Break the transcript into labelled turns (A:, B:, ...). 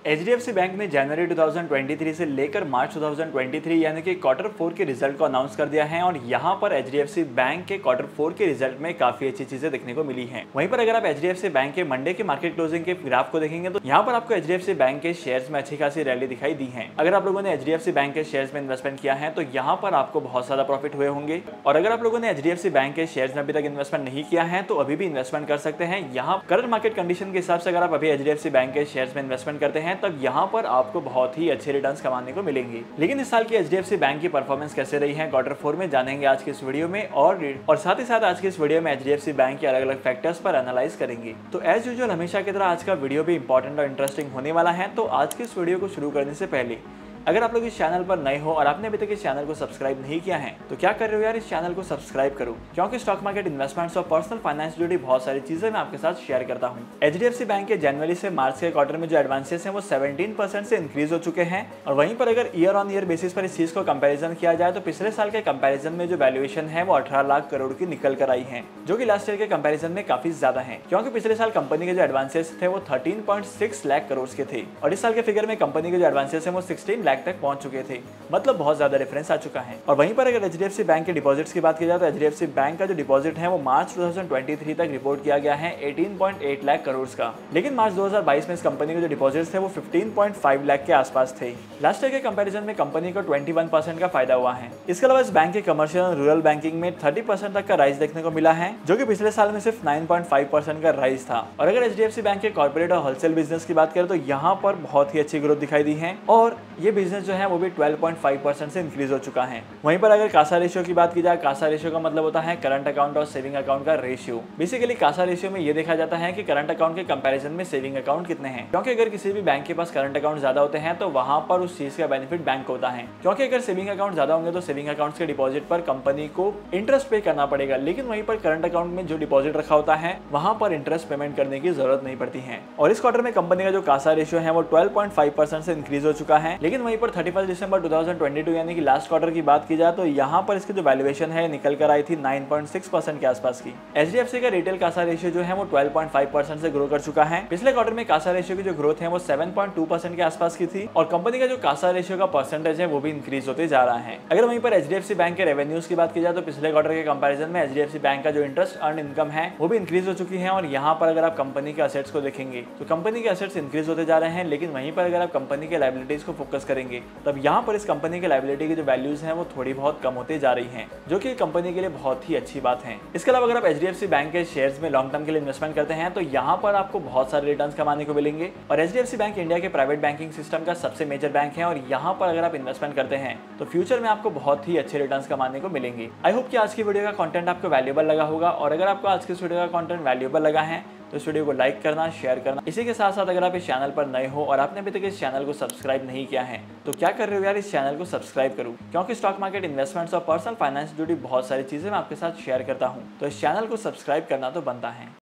A: HDFC bank ने जनवरी 2023 से लेकर मार्च 2023 यानी कि क्वार्टर 4 के रिजल्ट को अनाउंस कर दिया है और यहाँ पर एचडीएफसी बैंक के क्वार्टर 4 के रिजल्ट में काफी अच्छी चीजें देखने को मिली हैं। वहीं पर अगर आप एचडीएफसी बैंक के मंडे के मार्केट क्लोजिंग के ग्राफ को देखेंगे तो यहाँ पर आपको एचडीएफसी बैंक के शेयर्स में अच्छी खासी रैली दिखाई दी है। अगर आप लोगों ने एचडीएफसी बैंक के शेयर्स में इन्वेस्टमेंट किया है तो यहाँ पर आपको बहुत ज्यादा प्रॉफिट हुए होंगे। और अगर आप लोगों ने एचडीएफसी बैंक के शेयर्स में अभी तक इन्वेस्टमेंट नहीं किया है तो अभी भी इन्वेस्टमेंट कर सकते हैं। यहाँ करंट मार्केट कंडीशन के हिसाब से अगर आप अभी एचडीएफसी बैंक के शेयर्स में इन्वेस्टमेंट करते हैं तब यहाँ पर आपको बहुत ही अच्छे रिटर्न्स कमाने को मिलेंगे। लेकिन इस साल की एचडीएफसी बैंक की परफॉर्मेंस कैसे रही है क्वार्टर 4 में जानेंगे आज के इस वीडियो में और साथ ही साथ आज के इस वीडियो में एचडीएफसी बैंक के अलग अलग फैक्टर्स पर एनालाइज करेंगे। तो एज यूजुअल हमेशा की तरह आज का वीडियो भी इंपॉर्टेंट और इंटरेस्टिंग होने वाला है। तो आज के इस वीडियो को शुरू करने से पहले अगर आप लोग इस चैनल पर नए हो और आपने अभी तक इस चैनल को सब्सक्राइब नहीं किया है तो क्या कर रहे हो यार, इस चैनल को सब्सक्राइब करो, क्योंकि स्टॉक मार्केट इन्वेस्टमेंट्स और पर्सनल फाइनेंस से जुड़ी बहुत सारी चीजें मैं आपके साथ शेयर करता हूं। एचडीएफसी बैंक के जनवरी से मार्च के क्वार्टर में जो एडवांसेस हैं वो 17% से इंक्रीज हो चुके हैं। और वहीं पर अगर ईयर ऑन ईयर बेसिस पर इस चीज को कंपेरिजन किया जाए तो पिछले साल के कंपेरिजन में जो वैल्यूएशन है वो 18 लाख करोड़ की निकल कर आई है, जो कि लास्ट ईयर के कंपेरिजन में काफी ज्यादा है, क्योंकि पिछले साल कंपनी के जो एडवांसेस थे वो 13.6 लाख करोड़ के थे और इस साल के फिगर में कंपनी के जो एडवांसेस हैं वो 16 लाख तक पहुंच चुके थे। मतलब बहुत ज्यादा डिफरेंस आ चुका है। और वहीं पर अगर एचडीएफसी बैंक के डिपॉजिट्स की बात की जाए तो एचडीएफसी बैंक का जो डिपॉजिट है वो मार्च 2023 तक रिपोर्ट किया गया है 18.8 लाख करोड़ का। लेकिन मार्च 2022 में इस कंपनी के जो डिपॉजिट्स थे वो 15.5 लाख के आसपास थे। लास्ट ईयर के कंपैरिजन में कंपनी को 21% का फायदा हुआ है। इसके अलावा इस बैंक के कमर्शियल और रूरल बैंकिंग में 30% तक का राइज देखने को मिला है, जो कि पिछले साल में सिर्फ 9.5% का राइज था। और अगर एचडीएफसी बैंक के कॉर्पोरेट और होलसेल बिजनेस की बात करें तो यहाँ पर बहुत ही अच्छी ग्रोथ दिखाई दी है और ये बिजनेस जो है वो भी 12.5% से इंक्रीज हो चुका है। वहीं पर अगर कासा रेशियो की बात की जाए, कासा रेशियो का मतलब होता है करंट अकाउंट और सेविंग अकाउंट का रेशियो। बेसिकली कासा रेशियो में ये देखा जाता है कि करंट अकाउंट के कंपैरिजन में सेविंग अकाउंट कितने हैं, क्योंकि अगर किसी भी बैंक के पास करंट अकाउंट ज्यादा होते हैं तो वहां पर उस चीज का बेनिफिट बैंक को होता है, क्योंकि अगर सेविंग अकाउंट ज्यादा होंगे तो सेविंग अकाउंट के डिपॉजिट पर कंपनी को इंटरेस्ट पे करना पड़ेगा। लेकिन वहीं पर करंट अकाउंट में जो डिपॉजिट रखा होता है वहां पर इंटरेस्ट पेमेंट करने की जरूरत नहीं पड़ती है। और इस क्वार्टर में कंपनी का जो कासा रेशियो है वो 12.5% से इंक्रीज हो चुका है। लेकिन वहीं पर 31 दिसंबर 2022 यानी कि लास्ट क्वार्टर की बात की जाए तो यहाँ पर इसकी जो वैल्यूएशन है निकल कर आई थी 9.6% के आसपास की। एचडीएफसी का रिटेल कासा रेशियो जो है वो 12.5% से ग्रो कर चुका है। पिछले क्वार्टर में कासा रेशियो की जो ग्रोथ है वो 7.2% के आसपास की थी और कंपनी का जो कासा रेशियो का परसेंटेज है वो भी इंक्रीज होते जा रहा है। अगर वहीं पर एचडीएफसी बैंक के रेवेन्यूज की बात की जाए तो पिछले क्वार्टर के कंपैरिजन में एचडीएफसी बैंक का जो इंटरेस्ट अर्न इनकम है वो भी इंक्रीज हो चुकी है। और यहाँ पर अगर आप कंपनी के असेट्स को देखेंगे तो कंपनी के असेट्स इंक्रीज होते जा रहे हैं, लेकिन वहीं पर अगर आप कंपनी के लायबिलिटीज को फोकस करेंगे तब यहाँ पर इस कंपनी के लायबिलिटी की जो वैल्यूज हैं वो थोड़ी बहुत कम होते जा रही हैं, जो कि कंपनी के लिए बहुत ही अच्छी बात है। इसके अलावा अगर आप एचडीएफसी बैंक के शेयर्स में लॉन्ग टर्म के लिए इन्वेस्टमेंट करते हैं तो यहाँ पर आपको बहुत सारे रिटर्न्स कमाने को मिलेंगे। और एचडीएफसी बैंक इंडिया के प्राइवेट बैंकिंग सिस्टम का सबसे मेजर बैंक है और यहाँ पर अगर आप इन्वेस्टमेंट करते हैं तो फ्यूचर में आपको बहुत ही अच्छे रिटर्न्स कमाने को मिलेंगे। आई होप कि आज की वीडियो का कंटेंट आपको वैल्यूएबल लगा होगा और अगर आपको आज की इस वीडियो का कंटेंट वैल्यूएबल लगा है तो इस वीडियो को लाइक करना, शेयर करना। इसी के साथ साथ अगर आप इस चैनल पर नए हो और आपने अभी तक इस चैनल को सब्सक्राइब नहीं किया है तो क्या कर रहे हो यार, इस चैनल को सब्सक्राइब करो, क्योंकि स्टॉक मार्केट इन्वेस्टमेंट्स और पर्सनल फाइनेंस जुड़ी बहुत सारी चीजें मैं आपके साथ शेयर करता हूं। तो इस चैनल को सब्सक्राइब करना तो बनता है।